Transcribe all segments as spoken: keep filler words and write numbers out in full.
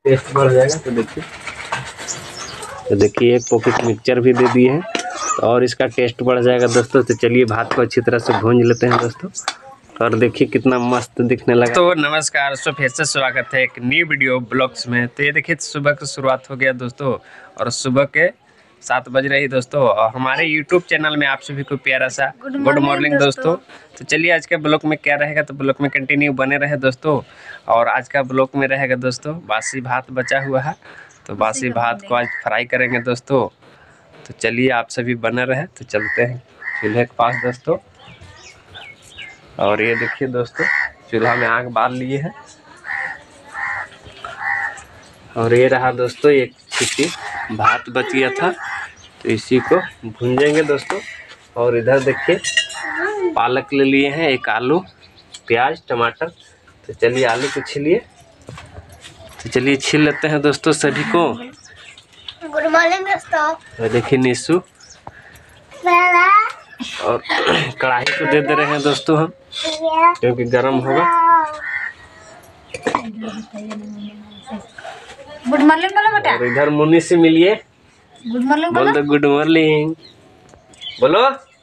Test बढ़ जाएगा। तो देखिए तो देखिए एक पॉकेट मिक्सचर भी दे दिए हैं और इसका टेस्ट बढ़ जाएगा दोस्तों। तो चलिए भात को अच्छी तरह से भूंज लेते हैं दोस्तों। और देखिए कितना मस्त दिखने लगा। तो नमस्कार, सो फिर से स्वागत है एक न्यू वीडियो ब्लॉग्स में। तो ये देखिए सुबह की शुरुआत हो गया दोस्तों और सुबह के सात बज रही दोस्तों। और हमारे यूट्यूब चैनल में आप सभी को प्यारा सा गुड मॉर्निंग दोस्तों। तो चलिए आज के ब्लॉग में क्या रहेगा, तो ब्लॉग में कंटिन्यू बने रहे दोस्तों। और आज का ब्लॉग में रहेगा दोस्तों बासी भात बचा हुआ है, तो बासी भात को आज फ्राई करेंगे दोस्तों। तो चलिए आप सभी बने रहे। तो चलते हैं चूल्हे के पास दोस्तों। और ये देखिए दोस्तों चूल्हा में आग बाल लिए हैं और ये रहा दोस्तों एक छिट्टी भात बच गया था, तो इसी को भूंजेंगे दोस्तों। और इधर देखिए पालक ले लिए हैं, एक आलू, प्याज, टमाटर। तो चलिए आलू को छीलिए। तो चलिए छील लेते हैं दोस्तों सभी को। गुड मॉर्निंग दोस्तों। देखिए निशु और कढ़ाई को दे दे रहे हैं दोस्तों हम, क्योंकि गर्म होगा। गुड मॉर्निंग बोलो बेटा। और इधर मुन्नी से मिलिए। गुड मॉर्निंग बोल दो गुड मॉर्निंग बोलो।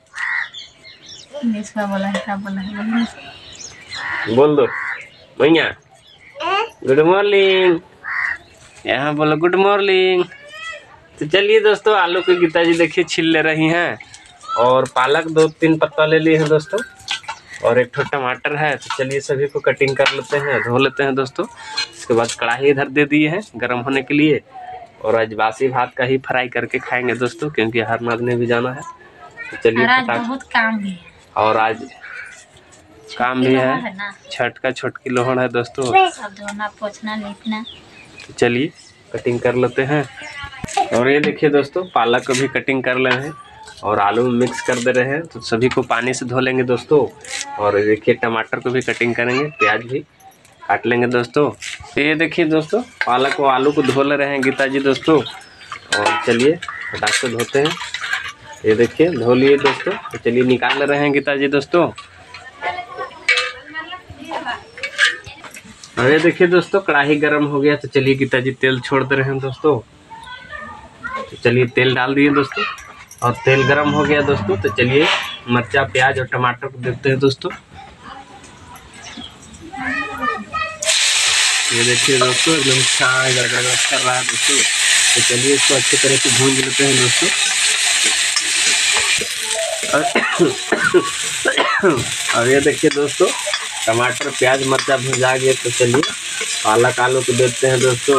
निशा बोला है, क्या बोला है? बोल दो भैया गुड मॉर्निंग। यहाँ बोलो गुड मॉर्निंग। तो चलिए दोस्तों आलू की गीता जी देखिए छील ले रही हैं और पालक दो तीन पत्ता ले लिए हैं दोस्तों और एक ठो टमाटर है। तो चलिए सभी को कटिंग कर लेते हैं, धो लेते हैं दोस्तों। इसके बाद कढ़ाई इधर दे दिए हैं गर्म होने के लिए। और आज बासी भात का ही फ्राई करके खाएंगे दोस्तों, क्योंकि हर नादने भी जाना है। तो चलिए बहुत काम भी है और आज काम भी है, छठ का छोटकी लोहड़ है दोस्तों। धोना पोछना लिखना। तो चलिए कटिंग कर लेते हैं। और ये देखिए दोस्तों पालक को भी कटिंग कर ले हैं और आलू में मिक्स कर दे रहे हैं। तो सभी को पानी से धो लेंगे दोस्तों। और देखिए टमाटर को भी कटिंग करेंगे, प्याज भी काट लेंगे दोस्तों। तो ये देखिए दोस्तों पालक और आलू को धो ले रहे हैं गीता जी दोस्तों। और चलिए फटाक से धोते हैं। ये देखिए धो लिए दोस्तों। तो चलिए निकाल ले रहे हैं गीता जी दोस्तों। और ये देखिए दोस्तों कढ़ाई गर्म हो गया। तो चलिए गीता जी तेल छोड़ दे रहे हैं दोस्तों। तो चलिए तेल डाल दिए दोस्तों और तेल गरम हो गया दोस्तों। तो चलिए मिर्चा, प्याज और टमाटर को देते हैं दोस्तों। ये देखिए दोस्तों एकदम छाई गड़गड़ कर रहा है दोस्तों। तो चलिए इसको अच्छी तरह से भूंज लेते हैं दोस्तों। और ये देखिए दोस्तों टमाटर, प्याज, मिर्चा भुंजा गया। तो चलिए पालक आलू को देते हैं दोस्तों।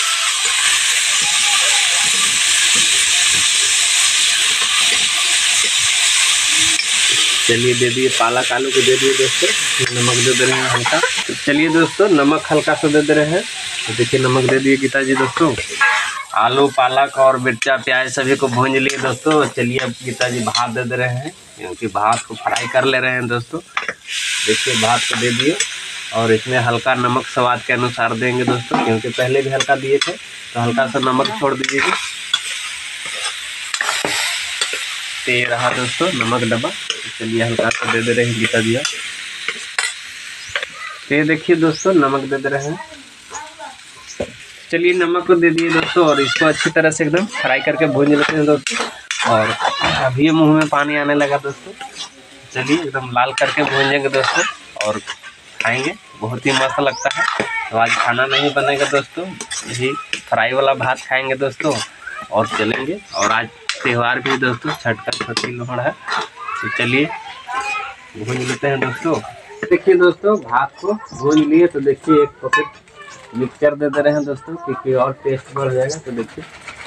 चलिए दे दिए पालक आलू को दे दिए दोस्तों। नमक दे दे रहे हैं हल्का। तो चलिए दोस्तों नमक हल्का सा दे दे रहे हैं। तो देखिए नमक दे दिए गीता जी दोस्तों। आलू, पालक और मिर्चा, प्याज सभी को भूंज लिए दोस्तों। चलिए अब गीता जी भात दे दे रहे हैं, क्योंकि भात को फ्राई कर ले रहे हैं दोस्तों। देखिए भात को दे दिए और इसमें हल्का नमक स्वाद के अनुसार देंगे दोस्तों, क्योंकि पहले भी हल्का दिए थे। तो हल्का सा नमक छोड़ दीजिएगा। तो ये रहा दोस्तों नमक डब्बा। तो चलिए हल्का सा दे दे रहे हैं गीता जी। तो ये देखिए दोस्तों नमक दे दे रहे हैं। चलिए नमक को दे दिए दोस्तों और इसको अच्छी तरह से एकदम फ्राई करके भूंज लेते हैं दोस्तों। और अभी मुंह में पानी आने लगा दोस्तों। चलिए एकदम लाल करके भूंजेंगे दोस्तों और खाएंगे, बहुत ही मस्त लगता है। तो आज खाना नहीं बनेगा दोस्तों, यही फ्राई वाला भात खाएंगे दोस्तों और चलेंगे। और आज त्यौहार भी दोस्तों छठ का छोटी लोहड़ है। तो चलिए भूंज लेते हैं दोस्तों। देखिए दोस्तों भात को भूंज लिए। तो देखिए एक पॉकेट मिक्सचर दे दे रहे हैं दोस्तों, क्योंकि और टेस्ट बढ़ जाएगा। तो देखिए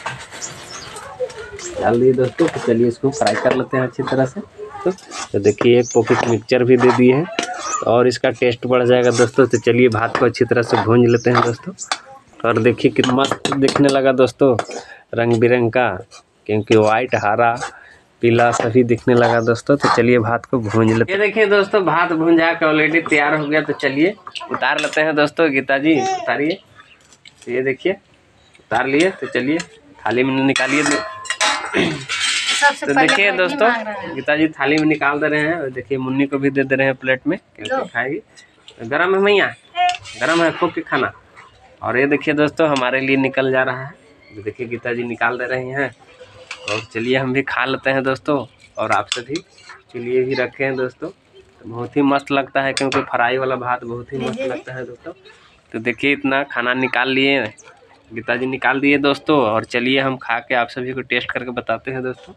डाल दिए दोस्तों। तो चलिए इसको फ्राई कर लेते हैं अच्छी तरह से। तो, तो देखिए एक पॉकेट मिक्सचर भी दे दिए हैं और इसका टेस्ट बढ़ जाएगा दोस्तों। तो चलिए भात को अच्छी तरह से भूंज लेते हैं दोस्तों। और देखिए कितना मस्त दिखने लगा दोस्तों, रंग बिरंग का, क्योंकि वाइट, हरा, पीला सभी दिखने लगा दोस्तों। तो चलिए भात को भूंज लेते हैं। ये देखिए दोस्तों भात भूंजा के ऑलरेडी तैयार हो गया। तो चलिए उतार लेते हैं दोस्तों। गीता जी उतारिए। तो ये देखिए उतार लिए। तो चलिए थाली में निकालिए। तो देखिए दोस्तों गीता जी थाली में निकाल दे रहे हैं। और देखिए मुन्नी को भी दे दे रहे हैं प्लेट में, क्योंकि खाएगी। गरम है मैया, गरम है, खूब के खाना। और ये देखिए दोस्तों हमारे लिए निकल जा रहा है, ये देखिए गीता जी निकाल दे रही हैं। और चलिए हम भी खा लेते हैं दोस्तों, और आपसे भी चलिए भी रखे हैं दोस्तों। तो बहुत ही मस्त लगता है, क्योंकि फ्राई वाला भात बहुत ही मस्त लगता है दोस्तों। तो देखिए इतना खाना निकाल लिए, गीता जी निकाल दिए दोस्तों। और चलिए हम खा के आप सभी को टेस्ट करके बताते हैं दोस्तों।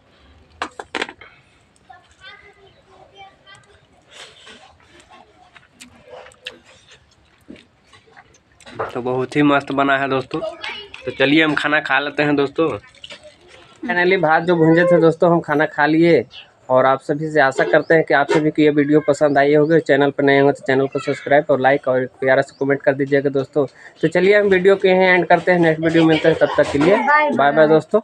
तो बहुत ही मस्त बना है दोस्तों। तो चलिए हम खाना खा लेते हैं दोस्तों। फाइनली भात जो भूंजे थे दोस्तों हम खाना खा लिए। और आप सभी से आशा करते हैं कि आप सभी को ये वीडियो पसंद आई होगी। चैनल पर नए हो तो चैनल को सब्सक्राइब और लाइक और प्यारा से कमेंट कर दीजिएगा दोस्तों। तो चलिए हम वीडियो के यहीं एंड करते हैं, नेक्स्ट वीडियो मिलते हैं, तब तक के लिए बाय बाय दोस्तों।